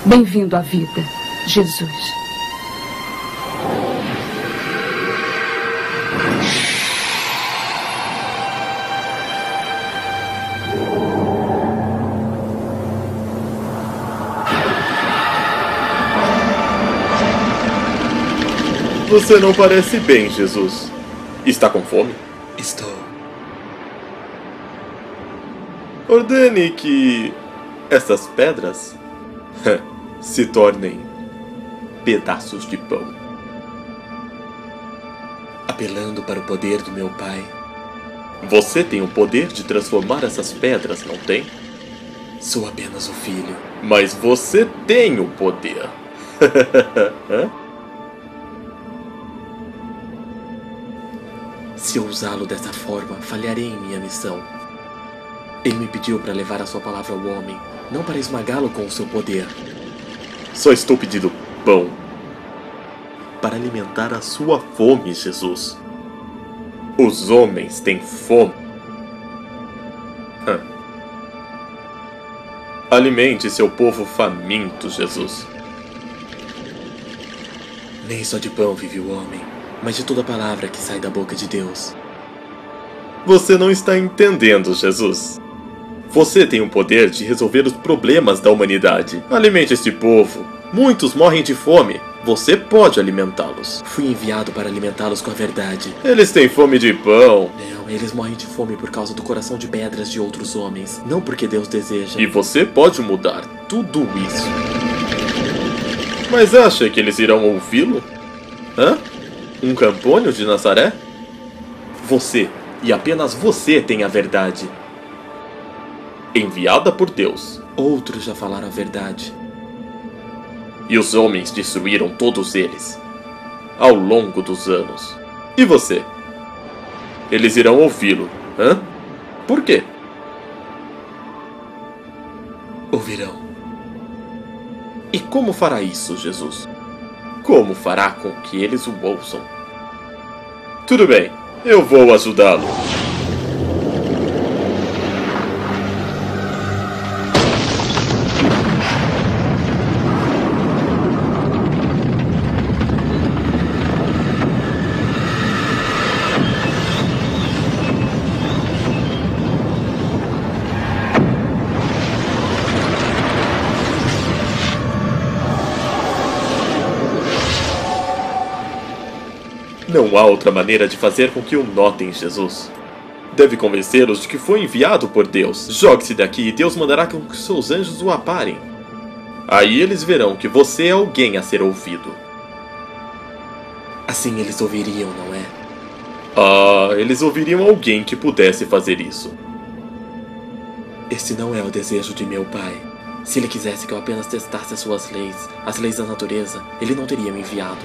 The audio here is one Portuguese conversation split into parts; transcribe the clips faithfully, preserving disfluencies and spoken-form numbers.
Bem-vindo à vida, Jesus. Você não parece bem, Jesus. Está com fome? Estou. Ordene que essas pedras se tornem pedaços de pão. Apelando para o poder do meu pai. Você tem o poder de transformar essas pedras, não tem? Sou apenas o filho. Mas você tem o poder. Se eu usá-lo dessa forma, falharei em minha missão. Ele me pediu para levar a sua palavra ao homem, não para esmagá-lo com o seu poder. Só estou pedindo pão para alimentar a sua fome, Jesus. Os homens têm fome. Hã. Alimente seu povo faminto, Jesus. Nem só de pão vive o homem, mas de toda palavra que sai da boca de Deus. Você não está entendendo, Jesus. Você tem o poder de resolver os problemas da humanidade. Alimente este povo. Muitos morrem de fome. Você pode alimentá-los. Fui enviado para alimentá-los com a verdade. Eles têm fome de pão. Não, eles morrem de fome por causa do coração de pedras de outros homens. Não porque Deus deseja. E você pode mudar tudo isso. Mas acha que eles irão ouvi-lo? Hã? Um campônio de Nazaré? Você, e apenas você, tem a verdade. Enviada por Deus. Outros já falaram a verdade. E os homens destruíram todos eles, ao longo dos anos. E você? Eles irão ouvi-lo, hã? Por quê? Ouvirão. E como fará isso, Jesus? Como fará com que eles o ouçam? Tudo bem, eu vou ajudá-lo. Não há outra maneira de fazer com que o notem, Jesus. Deve convencê-los de que foi enviado por Deus. Jogue-se daqui e Deus mandará com que seus anjos o aparem. Aí eles verão que você é alguém a ser ouvido. Assim eles ouviriam, não é? Ah, eles ouviriam alguém que pudesse fazer isso. Esse não é o desejo de meu pai. Se ele quisesse que eu apenas testasse as suas leis, as leis da natureza, ele não teria me enviado.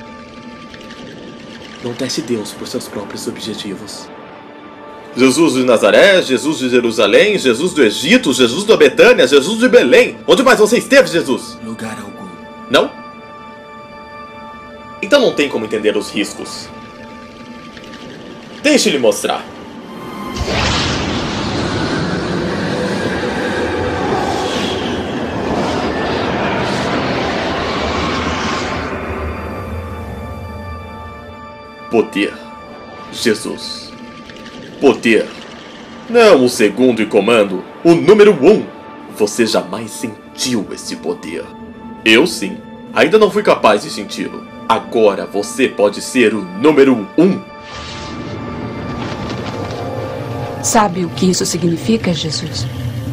Não teste Deus por seus próprios objetivos. Jesus de Nazaré, Jesus de Jerusalém, Jesus do Egito, Jesus da Betânia, Jesus de Belém. Onde mais você esteve, Jesus? Lugar algum. Não? Então não tem como entender os riscos. Deixe-lhe mostrar. Poder. Jesus. Poder. Não o segundo em comando, o número um. Você jamais sentiu esse poder. Eu sim. Ainda não fui capaz de senti-lo. Agora você pode ser o número um. Sabe o que isso significa, Jesus?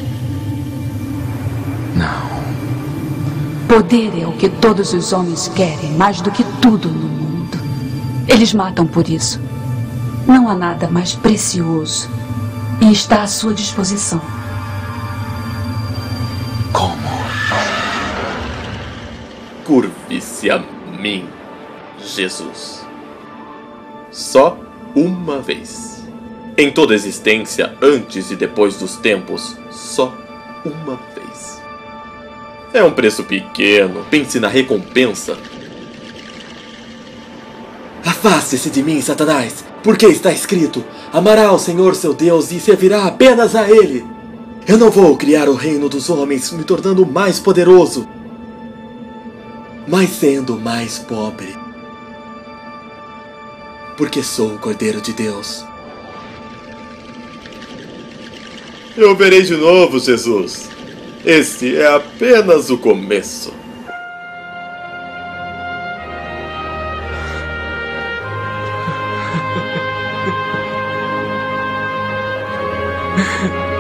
Não. Poder é o que todos os homens querem, mais do que tudo no mundo. Eles matam por isso. Não há nada mais precioso e está à sua disposição. Como? Curve-se a mim, Jesus. Só uma vez. Em toda a existência, antes e depois dos tempos, só uma vez. É um preço pequeno. Pense na recompensa. Afaste-se de mim, Satanás, porque está escrito: amará ao Senhor seu Deus e servirá apenas a Ele. Eu não vou criar o reino dos homens, me tornando mais poderoso. mas sendo mais pobre. Porque sou o Cordeiro de Deus. Eu verei de novo, Jesus. Este é apenas o começo. Ha ha ha.